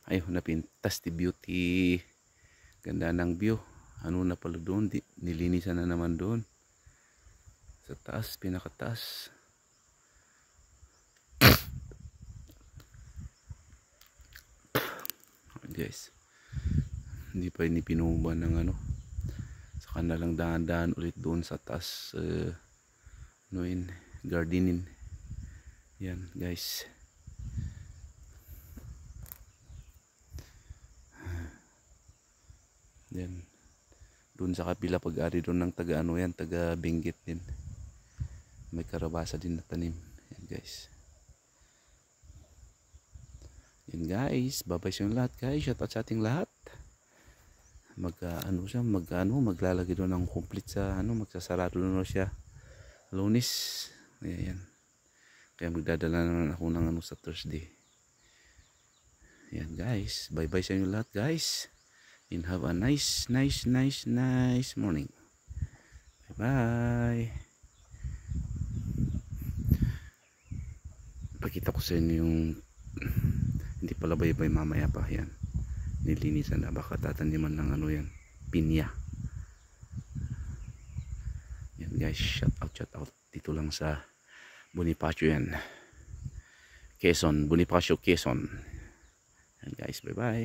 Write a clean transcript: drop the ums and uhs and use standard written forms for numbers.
Ayun, napintas ti beauty. Ganda ng view. Ano na pala doon? Nilinisan na naman doon. Sa taas, pinakataas. Guys, hindi pa pinuhuban ng ano. Saka na lang dahan-dahan ulit doon sa taas. Gardenin. Yan guys. Yan. Doon sa kapila pag-ari doon ng taga ano yan, taga Benguet din. May karabasa din na tanim. Yan guys. Yan guys, babay sa lahat guys. Shout out sa ating lahat. Maglalagay doon ng complete sa ano, magsasarado doon siya Lunes. Ayan. Kaya magdadala naman ako ng ano sa Thursday. Yan guys, bye bye sa inyo lahat guys. And have a nice morning. Bye bye. Pakita ko sa inyo yung hindi pala bye-bye mamaya pa. Yan, nilinisan na, baka tataniman ng ano yan, pinya. Yan guys, shout out dito lang sa Bonifacio yan, Quezon, Bonifacio, Quezon. Yan guys, bye bye.